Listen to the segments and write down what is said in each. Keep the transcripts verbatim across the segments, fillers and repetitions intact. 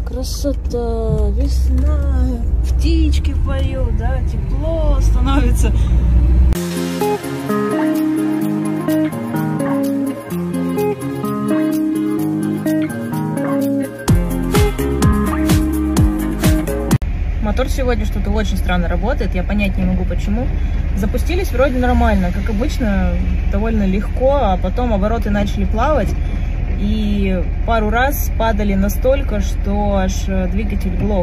Красота, весна, птички поют, да, тепло становится. Мотор сегодня что-то очень странно работает, я понять не могу почему. Запустились вроде нормально, как обычно, довольно легко, а потом обороты начали плавать. И пару раз падали настолько, что аж двигатель глох.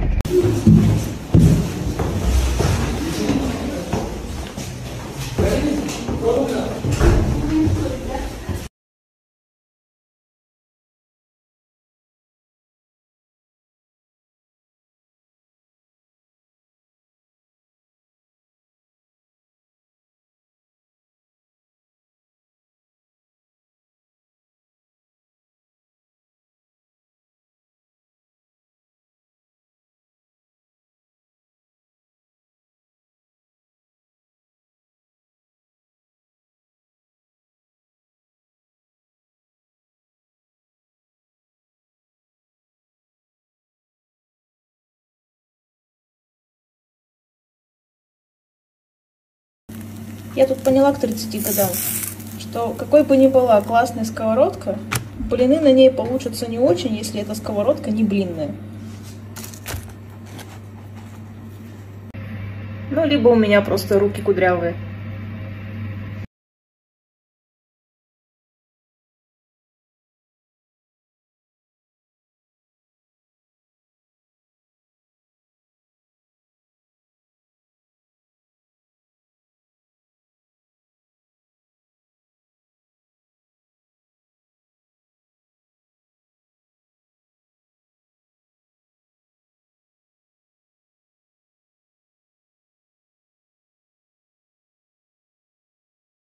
Я тут поняла к тридцати годам, что какой бы ни была классная сковородка, блины на ней получатся не очень, если эта сковородка не блинная. Ну, либо у меня просто руки кудрявые.